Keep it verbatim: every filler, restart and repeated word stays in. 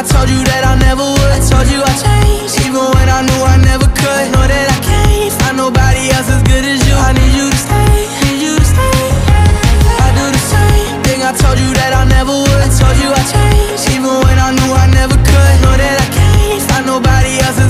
told you that I never would. I told you I changed, even when I knew I never could. Know that I can't find nobody else as good as you. I need you to stay, need you to stay. I do the same thing, I told you that I never would. I told you I changed, even when I knew I never could. Know that I can't find nobody else as